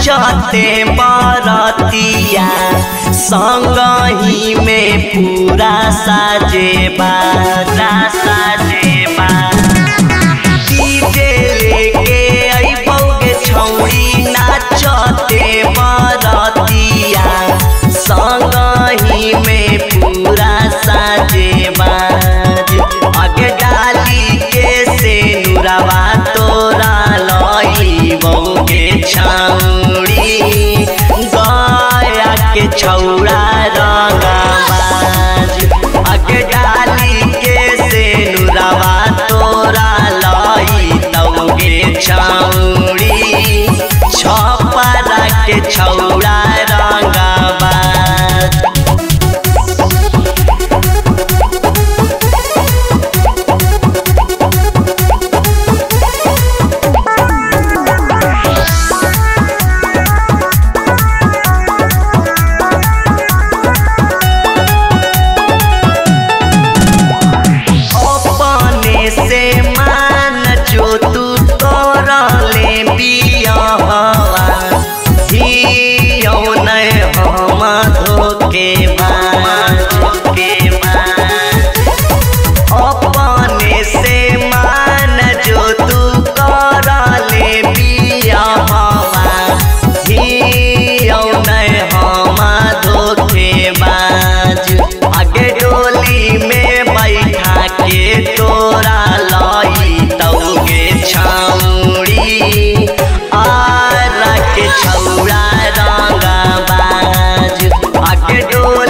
नाचते बरतिया संगही में पूरा साजेबा डीजे लेके अइबौगे छौड़ी नाचते बरतिया संगही में पूरा साजेबा आगे डाली के से नुरावा तोरा लइबौगे छौड़ी गया के छौड़ा रंगबाज आगे डाली के से नुरावा तोरा लइबौगे छौड़ी छपरा के छौड़ा रंगबाज। अपने से मान जो तू कर ले बिया हम धोखेबाज आगे डोली में बैठा के तोरा लइबौगे छौड़ी आरा के छौड़ा रंगबाज आगे डोली